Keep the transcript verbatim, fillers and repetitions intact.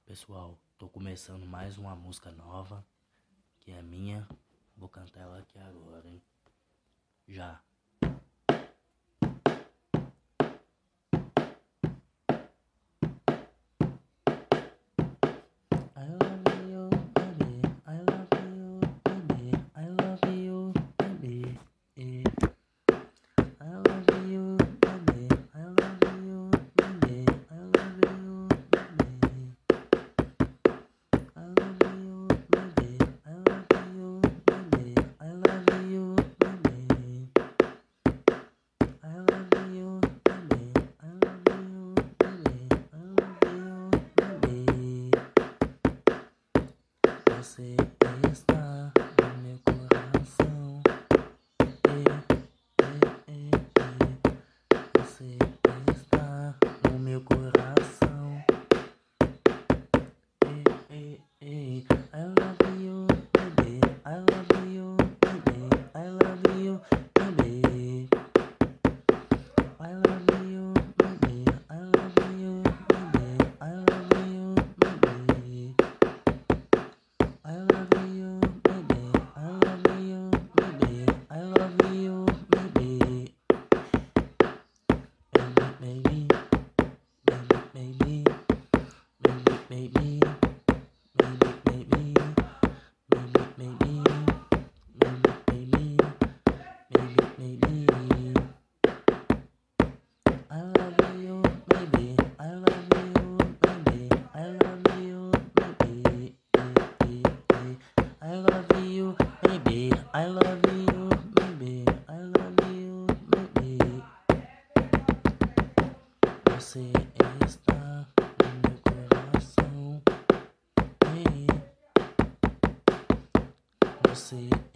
Pessoal, tô começando mais uma música nova, que é minha. Vou cantar ela aqui agora, hein? Já. I love you, baby. I love you, baby. I love you, baby. I love you, baby. I love you, baby. I love you, baby. I love you, baby. I love you, baby. I love you, baby. I love you, baby. I love you, baby. I love you, baby. Você está no meu coração. E, e, e, e. Você está no meu coração. E, e, e. I love you, baby. I love you, baby. I love you, baby. I love you, baby. I love you, baby. I love you, baby. I love you, baby. I love you, baby. I love you, baby. Baby, baby, baby, baby, baby, baby, baby, baby, baby, baby, baby, baby. I love you, baby. I love you, baby. I love you, baby. I love you, baby. I love you, baby. I love you, baby. Você está no meu coração. Ei, você